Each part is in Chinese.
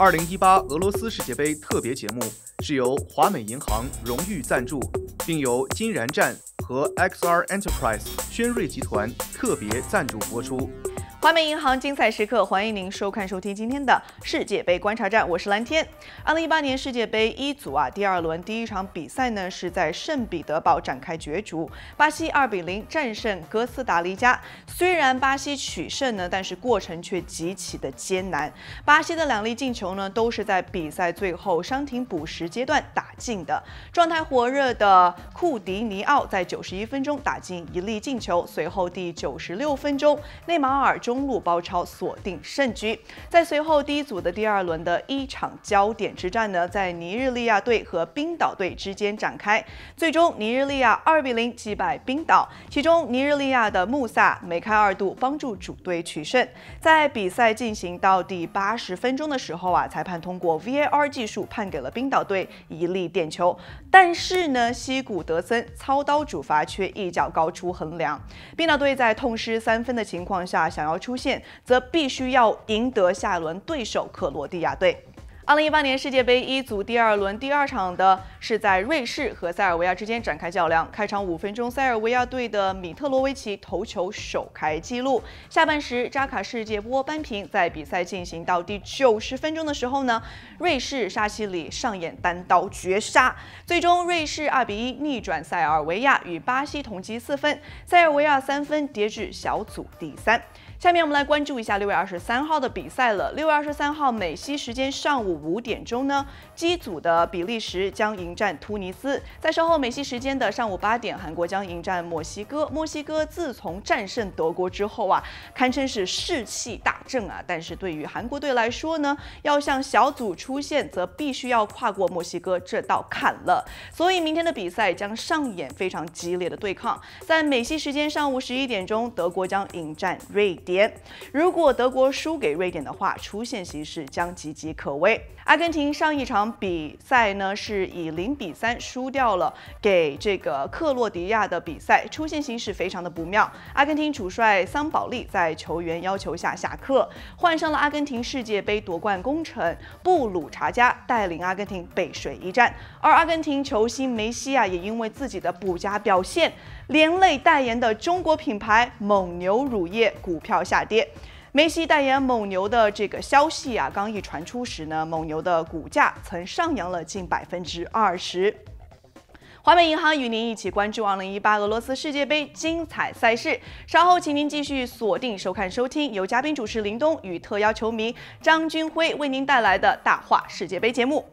2018俄罗斯世界杯特别节目是由华美银行荣誉赞助，并由金燃站和 XR Enterprise 轩瑞集团特别赞助播出。 华美银行精彩时刻，欢迎您收看收听今天的世界杯观察站，我是蓝天。2018年世界杯一组第二轮第一场比赛呢是在圣彼得堡展开角逐，巴西2-0战胜哥斯达黎加。虽然巴西取胜呢，但是过程却极其的艰难。巴西的2粒进球呢都是在比赛最后伤停补时阶段打进的。状态火热的库迪尼奥在91分钟打进1粒进球，随后第96分钟内马尔中路包抄锁定胜局。在随后第一组的第二轮的一场焦点之战呢，在尼日利亚队和冰岛队之间展开，最终尼日利亚2-0击败冰岛，其中尼日利亚的穆萨梅开2度，帮助主队取胜。在比赛进行到第80分钟的时候裁判通过 VAR 技术判给了冰岛队1粒点球，但是呢，西古德森操刀主罚却一脚高出横梁。冰岛队在痛失3分的情况下，想要出线，则必须要赢得下轮对手克罗地亚队。2018年世界杯一组第二轮第二场的是在瑞士和塞尔维亚之间展开较量。开场5分钟，塞尔维亚队的米特罗维奇头球首开纪录。下半时，扎卡世界波扳平。在比赛进行到第90分钟的时候呢，瑞士沙希里上演单刀绝杀，最终瑞士2-1逆转塞尔维亚，与巴西同积4分，塞尔维亚3分跌至小组第3。下面我们来关注一下6月23号的比赛了。6月23号美西时间上午5点钟呢，G组的比利时将迎战突尼斯。在稍后美西时间的上午8点，韩国将迎战墨西哥。墨西哥自从战胜德国之后堪称是士气大振但是对于韩国队来说呢，要向小组出线，则必须要跨过墨西哥这道坎了。所以明天的比赛将上演非常激烈的对抗。在美西时间上午11点钟，德国将迎战瑞典。如果德国输给瑞典的话，出线形势将岌岌可危。阿根廷上一场比赛呢是以0-3输掉了给这个克罗地亚的比赛，出线形势非常的不妙。阿根廷主帅桑保利在球员要求下下课，换上了阿根廷世界杯夺冠功臣布鲁查加，带领阿根廷背水一战。而阿根廷球星梅西也因为自己的不佳表现，连累代言的中国品牌蒙牛乳业股票下跌。梅西代言蒙牛的这个消息刚一传出时呢，蒙牛的股价曾上扬了近20%。华美银行与您一起关注2018俄罗斯世界杯精彩赛事。稍后请您继续锁定收看收听由嘉宾主持林东与特邀球迷张军辉为您带来的大话世界杯节目。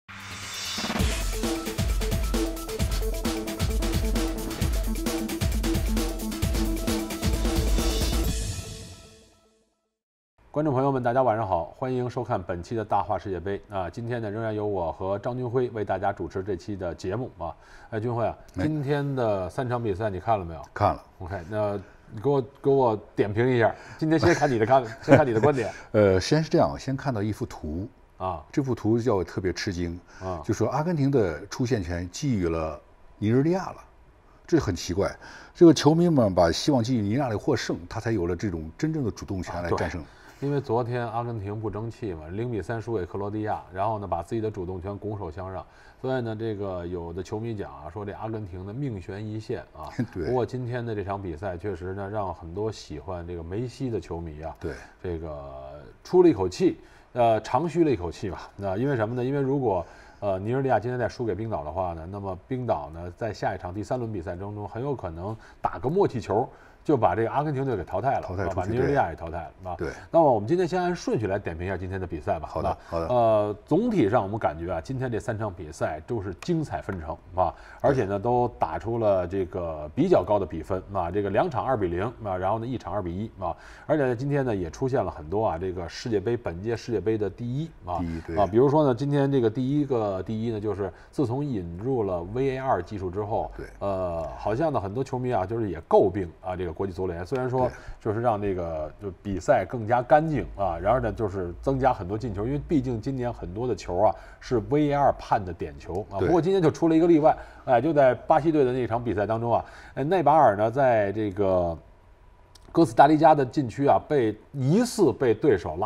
观众朋友们，大家晚上好，欢迎收看本期的大话世界杯今天呢，仍然由我和张军辉为大家主持这期的节目军辉今天的3场比赛你看了没有？ 看了。 OK， 那你给我点评一下，今天先看你的观点。 先是这样，先看到一幅图这幅图叫我特别吃惊就说阿根廷的出线权寄予了尼日利亚了，这很奇怪。这个球迷们把希望寄予尼日利亚获胜，他才有了这种真正的主动权来战胜。 因为昨天阿根廷不争气嘛，0-3输给克罗地亚，然后呢把自己的主动权拱手相让，所以呢这个有的球迷讲说这阿根廷的命悬一线不过今天的这场比赛确实呢让很多喜欢这个梅西的球迷这个出了一口气，长吁了一口气吧。那因为什么呢？因为如果尼日利亚今天再输给冰岛的话呢，那么冰岛呢在下一场第3轮比赛当中很有可能打个默契球，就把这个阿根廷队给淘汰了，把尼日利亚也淘汰了对。 那么我们今天先按顺序来点评一下今天的比赛吧。 好的。 总体上我们感觉今天这3场比赛都是精彩纷呈而且呢都打出了这个比较高的比分这个2场2-0然后呢1场2-1而且今天呢也出现了很多这个本届世界杯的第一比如说呢今天这个第一呢就是自从引入了 VAR 技术之后，好像呢很多球迷就是也诟病这个国际足联，虽然说就是让这个就比赛更加干净然而呢就是增加很多进球，因为毕竟今年很多的球是 VAR 判的点球不过今天就出了一个例外，就在巴西队的那场比赛当中内马尔呢在这个哥斯达黎加的禁区疑似被对手拉倒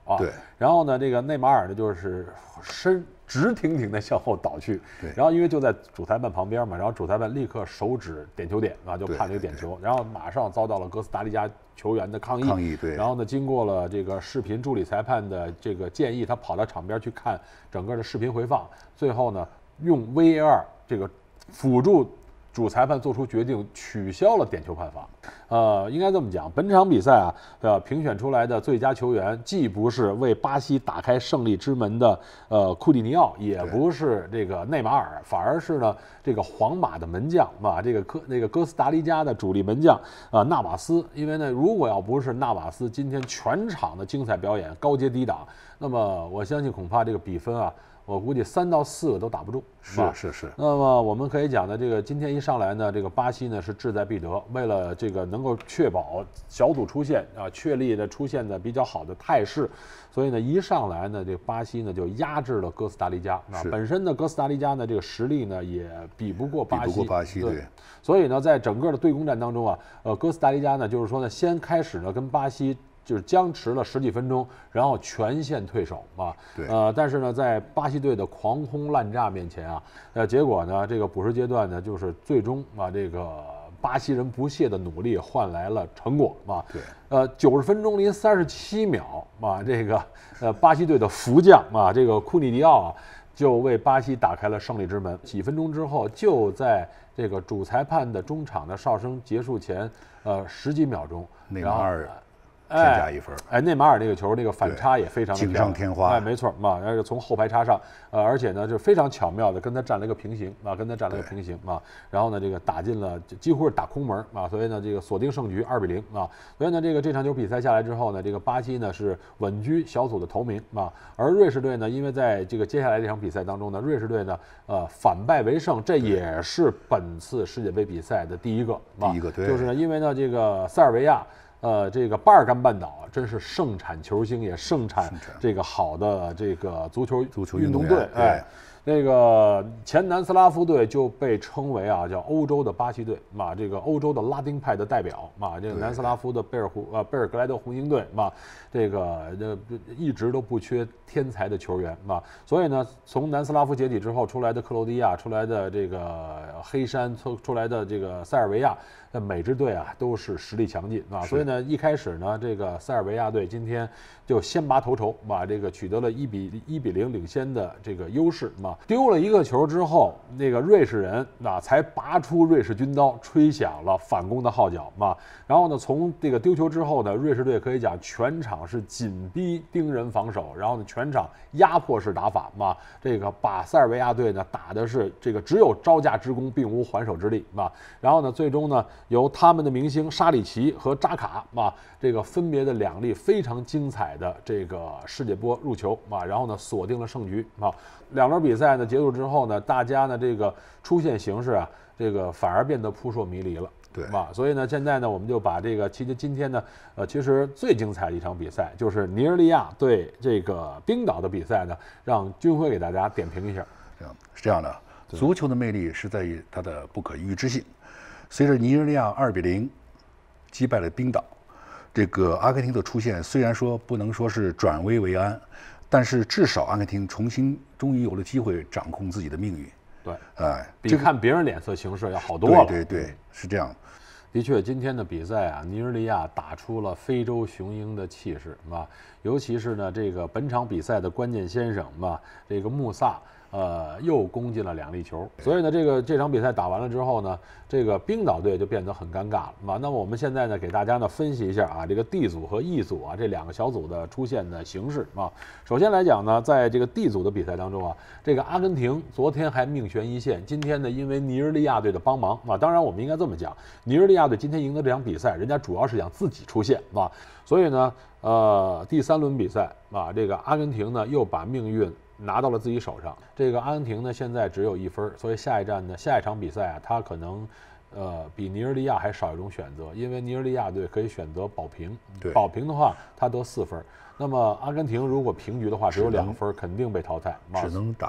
啊。 对。 然后呢，这个内马尔呢就是直挺挺的向后倒去。 对。 然后因为就在主裁判旁边嘛，然后主裁判立刻手指点球点啊，就判这个点球，然后马上遭到了哥斯达黎加球员的抗议。 对。 然后呢，经过了这个视频助理裁判的这个建议，他跑到场边去看整个的视频回放，最后呢，用 VAR 这个辅助主裁判做出决定，取消了点球判罚。应该这么讲，本场比赛啊，评选出来的最佳球员既不是为巴西打开胜利之门的库蒂尼奥，也不是这个内马尔，反而是呢这个皇马的门将啊，这个哥斯达黎加的主力门将纳瓦斯。因为呢，如果要不是纳瓦斯今天全场的精彩表演，高阶低挡，那么我相信恐怕这个比分啊，我估计3到4个都打不住。 是。 那么我们可以讲呢，这个今天一上来呢，这个巴西呢是志在必得，为了这个能够确保小组出线啊，确立的出现的比较好的态势，所以呢一上来呢，这个巴西呢就压制了哥斯达黎加。本身呢哥斯达黎加呢这个实力呢也比不过巴西。 对。 所以呢，在整个的对攻战当中啊，哥斯达黎加呢就是说呢，先开始呢跟巴西就是僵持了10几分钟，然后全线退守啊。 对。 但是呢，在巴西队的狂轰滥炸面前啊，结果呢，这个补时阶段呢，就是最终啊，这个巴西人不懈的努力换来了成果啊。 对。 90分钟零37秒啊，这个巴西队的福将啊，这个库蒂尼奥啊，就为巴西打开了胜利之门。几分钟之后，就在这个主裁判的中场的哨声结束前10几秒钟， 内马尔添加1分。 内马尔那个球那个反差也非常的锦上添花。 没错嘛，然后从后排插上，而且呢就非常巧妙的跟他站了一个平行啊，然后呢这个打进了，几乎是打空门啊，所以呢这个锁定胜局2比0啊，所以呢这场球比赛下来之后呢，这个巴西呢是稳居小组的头名啊，而瑞士队呢，因为在这个接下来这场比赛当中呢，瑞士队呢反败为胜，这也是本次世界杯比赛的第一个， 对， 就是呢因为呢这个塞尔维亚。这个巴尔干半岛真是盛产球星，也盛产这个好的这个足球运动队。那个前南斯拉夫队就被称为叫欧洲的巴西队嘛，这个欧洲的拉丁派的代表嘛，这个南斯拉夫的贝尔格莱德红鹰队嘛，这个一直都不缺天才的球员嘛，所以呢，从南斯拉夫解体之后出来的克罗地亚，出来的这个黑山，出来的这个塞尔维亚。每支队都是实力强劲啊，所以呢，一开始呢，这个塞尔维亚队今天就先拔头筹，这个取得了1比0领先的这个优势嘛。丢了一个球之后，那个瑞士人才拔出瑞士军刀，吹响了反攻的号角嘛。然后呢，从这个丢球之后呢，瑞士队可以讲全场是紧逼盯人防守，然后呢，全场压迫式打法嘛。这个把塞尔维亚队呢打的是这个只有招架之功，并无还手之力嘛。然后呢，最终呢。由他们的明星沙里奇和扎卡这个分别的2粒非常精彩的这个世界波入球然后呢锁定了胜局2轮比赛呢结束之后呢，大家呢这个出现形势这个反而变得扑朔迷离了， 对所以呢现在呢我们就把这个今天呢其实最精彩的一场比赛就是尼日利亚对这个冰岛的比赛呢，让军辉给大家点评一下。 是这样的，足球的魅力是在于它的不可预知性。随着尼日利亚2比0击败了冰岛，这个阿根廷的出现虽然说不能说是转危为安，但是至少阿根廷终于有了机会掌控自己的命运。 对，比看别人脸色行事要好多了。 对，是这样。 的确，今天的比赛尼日利亚打出了非洲雄鹰的气势尤其是呢这个本场比赛的关键先生这个穆萨。又攻进了2粒球，所以呢，这场比赛打完了之后呢，这个冰岛队就变得很尴尬了那么我们现在呢，给大家呢分析一下这个 D 组和 E 组这2个小组的出现的形势首先来讲呢，在这个 D 组的比赛当中这个阿根廷昨天还命悬一线，今天呢，因为尼日利亚队的帮忙当然我们应该这么讲，尼日利亚队今天赢得这场比赛，人家主要是想自己出线所以呢，第3轮比赛这个阿根廷呢又把命运拿到了自己手上。这个阿根廷呢现在只有1分，所以下一场比赛他可能比尼日利亚还少一种选择，因为尼日利亚队可以选择保平，保平的话他得4分，那么阿根廷如果平局的话只有2分，肯定被淘汰， 只能打胜。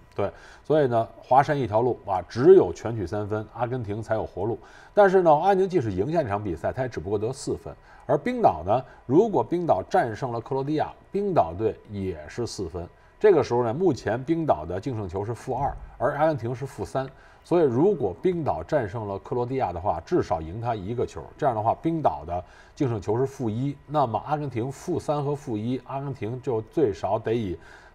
对，所以呢，华山一条路啊，只有全取3分，阿根廷才有活路。但是呢，阿根廷即使赢下这场比赛，他也只不过得4分。而冰岛呢，如果冰岛战胜了克罗地亚，冰岛队也是4分。这个时候呢，目前冰岛的净胜球是-2，而阿根廷是-3。所以，如果冰岛战胜了克罗地亚的话，至少赢他1个球。这样的话，冰岛的净胜球是-1，那么阿根廷-3和-1，阿根廷就最少得以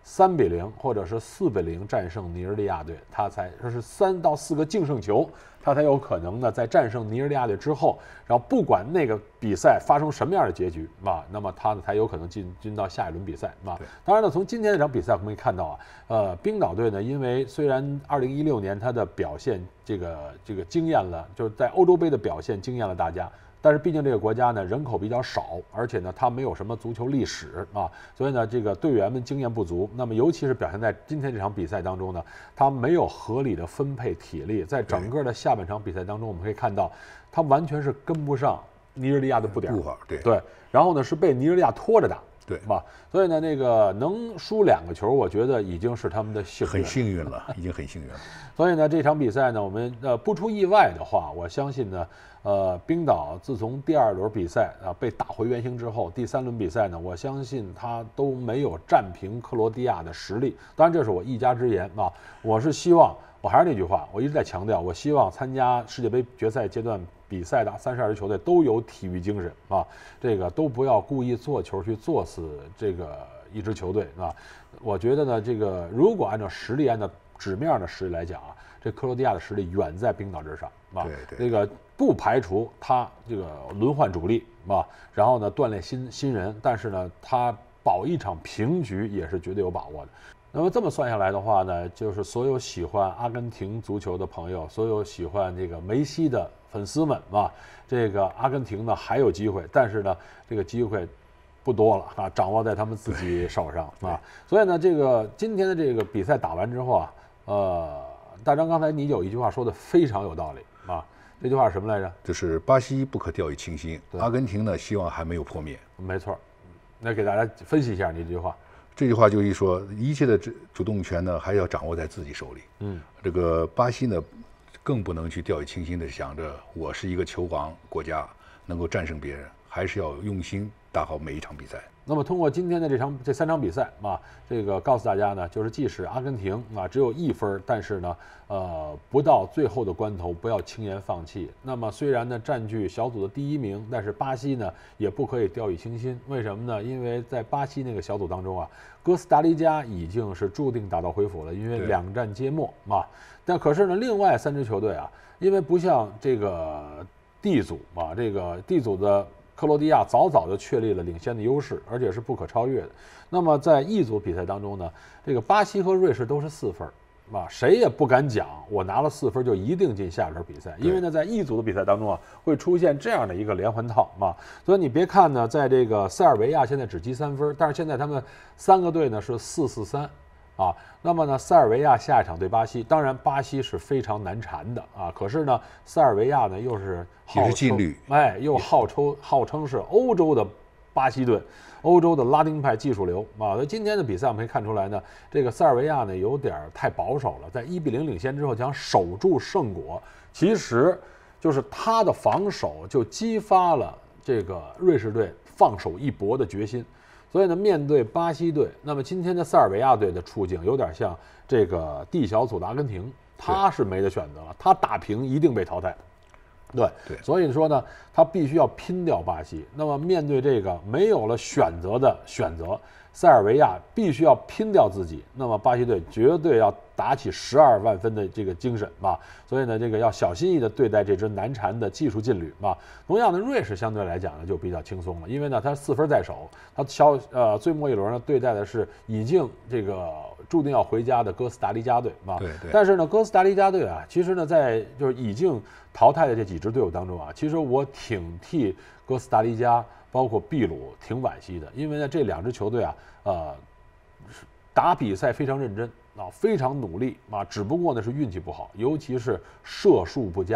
3-0或者是4-0战胜尼日利亚队，他才这是3到4个净胜球，他才有可能呢在战胜尼日利亚队之后，然后不管那个比赛发生什么样的结局啊，那么他呢才有可能进到下一轮比赛啊。当然了，从今天这场比赛我们可以看到啊，冰岛队呢，因为虽然2016年他的表现这个惊艳了，就是在欧洲杯的表现惊艳了大家。但是毕竟这个国家呢人口比较少，而且呢它没有什么足球历史啊，所以呢这个队员们经验不足。那么尤其是表现在今天这场比赛当中呢，他没有合理的分配体力，在整个的下半场比赛当中，我们可以看到他完全是跟不上尼日利亚的步点，对，然后呢是被尼日利亚拖着打。对吧？所以呢，那个能输2个球，我觉得已经是他们的幸运， 很幸运了，已经很幸运了。 所以呢，这场比赛呢，我们不出意外的话，我相信呢，冰岛自从第2轮比赛被打回原形之后，第3轮比赛呢，我相信他都没有战平克罗地亚的实力。当然，这是我一家之言啊。我是希望，我还是那句话，我一直在强调，我希望参加世界杯决赛阶段比赛的32支球队都有体育精神啊，这个都不要故意做球去做死这个一支球队啊。我觉得呢，这个如果按照实力，按照纸面的实力来讲啊，这克罗地亚的实力远在冰岛之上啊。这个不排除他这个轮换主力啊，然后呢锻炼新人，但是呢他保一场平局也是绝对有把握的。那么这么算下来的话呢，就是所有喜欢阿根廷足球的朋友，所有喜欢这个梅西的粉丝们啊，这个阿根廷呢还有机会，但是呢这个机会不多了啊，掌握在他们自己手上啊。所以呢，这个今天的这个比赛打完之后啊，大张刚才你有一句话说的非常有道理啊，这句话是什么来着？ 就是巴西不可掉以轻心，阿根廷呢希望还没有破灭。 没错，那给大家分析一下你这句话。 这句话就是说，一切的主动权呢，还要掌握在自己手里。这个巴西呢，更不能去掉以轻心的想着我是一个球王国家，能够战胜别人，还是要用心打好每一场比赛。 那么通过今天的这3场比赛啊，这个告诉大家呢，就是即使阿根廷啊只有1分，但是呢，不到最后的关头不要轻言放弃。那么虽然呢占据小组的第1名，但是巴西呢也不可以掉以轻心。为什么呢？因为在巴西那个小组当中啊，哥斯达黎加已经是注定打道回府了，因为2战皆没啊。但可是呢，另外3支球队啊，因为不像这个D组啊，这个 D组的克罗地亚早早就确立了领先的优势，而且是不可超越的。那么在E组比赛当中呢，这个巴西和瑞士都是4分啊，谁也不敢讲我拿了4分就一定进下轮比赛，因为呢在E组的比赛当中啊，会出现这样的一个连环套啊。所以你别看呢，在这个塞尔维亚现在只积3分，但是现在他们3个队呢是4-4-3。啊，那么呢，塞尔维亚下一场对巴西，当然巴西是非常难缠的啊。可是呢，塞尔维亚呢又是劲旅， 又号称是欧洲的巴西队，欧洲的拉丁派技术流啊。那今天的比赛我们可以看出来呢，这个塞尔维亚呢有点太保守了，在1-0领先之后想守住胜果，其实就是他的防守就激发了这个瑞士队放手一搏的决心。所以呢，面对巴西队，那么今天的塞尔维亚队的处境有点像这个 D 小组的阿根廷，他是没得选择了，他打平一定被淘汰。对，所以说呢，他必须要拼掉巴西。那么面对这个没有了选择的选择，塞尔维亚必须要拼掉自己。那么巴西队绝对要打起12万分的这个精神啊！所以呢，这个要小心翼翼地对待这支难缠的技术劲旅啊。同样的，瑞士相对来讲呢就比较轻松了，因为呢他4分在手，他最末一轮呢对待的是已经这个注定要回家的哥斯达黎加队啊。 对。 但是呢，哥斯达黎加队啊，其实呢在就是已经淘汰的这几支队伍当中啊，其实我挺替哥斯达黎加包括秘鲁挺惋惜的，因为呢这2支球队啊，打比赛非常认真啊，非常努力啊，只不过呢是运气不好，尤其是射术不佳。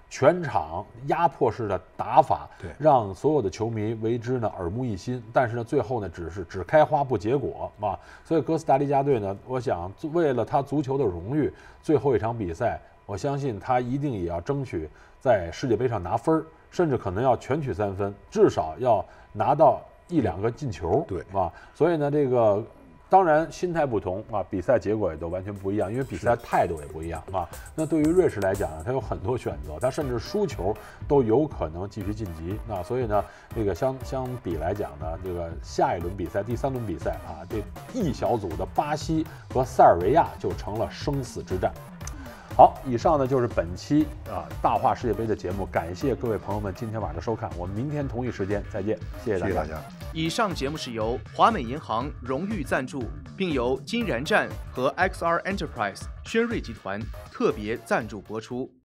全场压迫式的打法， 对， 让所有的球迷为之呢耳目一新。但是呢，最后呢只开花不结果啊。所以哥斯达黎加队呢，我想为了他足球的荣誉，最后一场比赛，我相信他一定也要争取在世界杯上拿分，甚至可能要全取3分，至少要拿到1、2个进球， 对啊。所以呢，这个。当然，心态不同啊，比赛结果也都完全不一样，因为比赛态度也不一样啊。那对于瑞士来讲呢，他有很多选择，他甚至输球都有可能继续晋级。那所以呢，这个相比来讲呢，这个下一轮比赛、第3轮比赛啊，这E小组的巴西和塞尔维亚就成了生死之战。好，以上呢就是本期大话世界杯的节目，感谢各位朋友们今天晚上的收看，我们明天同一时间再见，谢谢大家。 以上节目是由华美银行荣誉赞助，并由金然站和 XR Enterprise 轩瑞集团特别赞助播出。